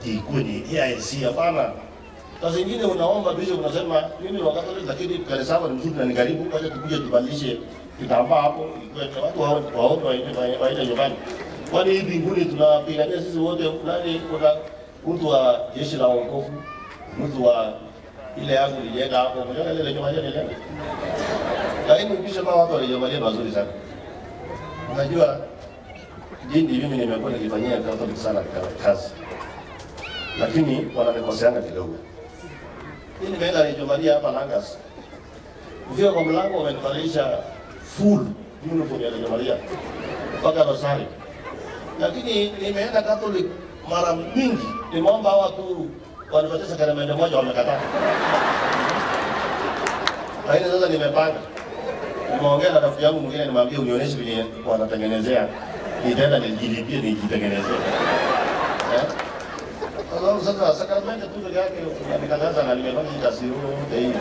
ati kuni AIC. Hapana. Sasa zingine unaomba bishop unasema mimi ni Wakatoliki lakini kanisa langu ni mzuri na ni karibu, kwaje tukuje tubadilishe kitambaa hapo ikwetu watu waende nyumbani. Kwani hii mbinguni tunapigania sisi wote, nani kuna mtu wa jeshi la wokovu, mtu wa ile yangu ilienda hapo, mmoja ile nyuma yake ile. Lakini bishop hao watu walijabalia mazuri sana. Unajua dini mimi nimekuwa nikifanyia Catholic sana kazi. Lakini wananikoseanga kidogo. Mimi nimeenda nijomalia hapa Langas. Kufika kwa mlango wamenivalisha full uniform ya Maria mpaka rosari. Lakini nimeenda Catholic mara mingi, nimeomba watu wanipatie sakramenti moja wamekataa. Lakini sasa nimepanga. Nimeongea na rafiki yangu mwingine nimwambia unionyeshe vile wanatengenezea. Nitaenda nijilipie nijitengenezee. Sasa sakramenti tu peke yake nikataza na nimefanya kazi yote hii.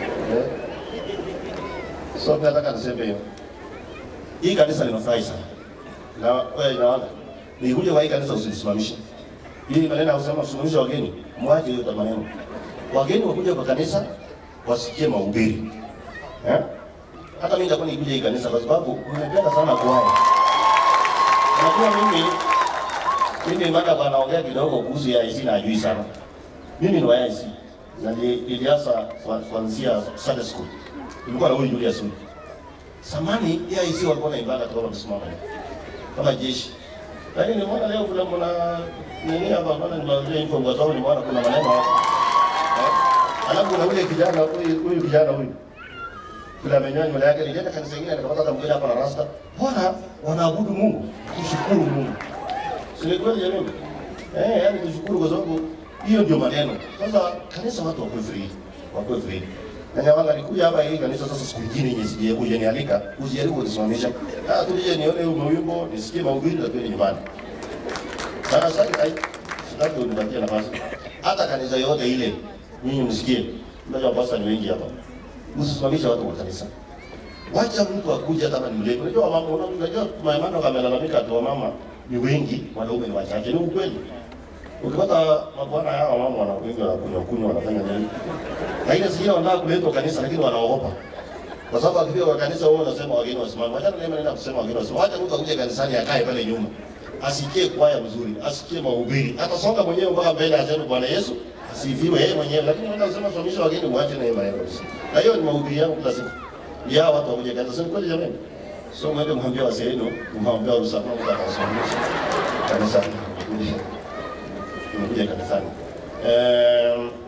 So nataka niseme hiyo. Hii kanisa linafurahi sana. Na wewe unaona, nikuje kwa hii kanisa usisimamishe. Hii maneno yanasema usimamishe wageni, mwache hiyo maneno. Wageni wakuja kwa kanisa wasikie mahubiri. Hata mimi nitakuwa nikuje hii kanisa kwa sababu nimependa sana kwaya. Unajua mimi mada wanaongea kidogo kuhusu ya IC na ajui sana. Mimi ni wa IC. Na nilianza kuanzia Sunday school. Nilikuwa na huyu Julius. Samani ya IC walikuwa na ibada kwa msimamo. Kama jeshi. Lakini nimeona leo kuna nini hapa bwana nimeangalia info kwa sababu nimeona kuna maneno hapa. Alafu kuna yule kijana huyu kijana huyu. Kila menyanyo mbele yake nilienda kanisa lingine nikapata hata mmoja hapa na rasta. Bwana wanaabudu Mungu, kushukuru Mungu. Sio kweli jamani? Yaani kushukuru kwa sababu hiyo ndio maneno. Sasa kanisa watu wako free. Wako free. Na nyawanga nikuja hapa hii kanisa sasa siku nyingine yenye sije kuja nialika, usijaribu kusimamisha. Tuje nione huo wimbo, nisikie mahubiri na pia nyumbani. Sasa sitaki unipatie nafasi. Hata kanisa yote ile nyinyi msikie. Unajua pasta ni wengi hapa. Usisimamisha watu wa kanisa. Wacha mtu akuje hata kama ni mlevi. Unajua mama, unajua maimano kamelalamika tu mama ni wengi, wanaume ni wachache. Ni ukweli. Ukipata mabwana hao mama wanakuingia kunywa wanafanya nini? Lakini sio wanataka kuletwa kanisa lakini wanaogopa. Kwa sababu akifika kwa kanisa wao wanasema wageni wasimame. Wacha ndio nenda kusema wageni wasimame. Wacha mtu akuje kanisani akae pale nyuma. Asikie kwaya mzuri, asikie mahubiri. Atasonga mwenyewe mpaka mbele aseme Bwana Yesu asifiwe yeye mwenyewe. Lakini wenda kusema somisha wageni muache na yeye maneno. Na hiyo ni mahubiri yangu kila siku. Ya watu wakuje kanisa sio kweli jamani. So mwende mwambie wazee wenu, mwambie ruhusa kwa kusomisha kanisa. Kuja kanisani.